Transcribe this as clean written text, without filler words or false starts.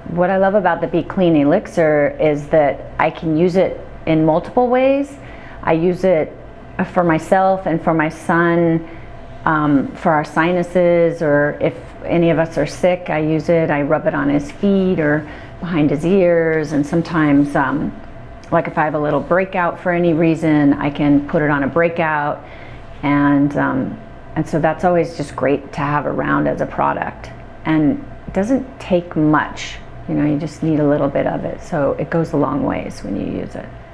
what I love about the Be Clean Elixir is that I can use it in multiple ways. I use it for myself and for my son, for our sinuses, or if any of us are sick, I use it. I rub it on his feet or behind his ears, and sometimes like if I have a little breakout for any reason, I can put it on a breakout, and so that's always just great to have around as a product. And it doesn't take much, you know, you just need a little bit of it, so it goes a long ways when you use it.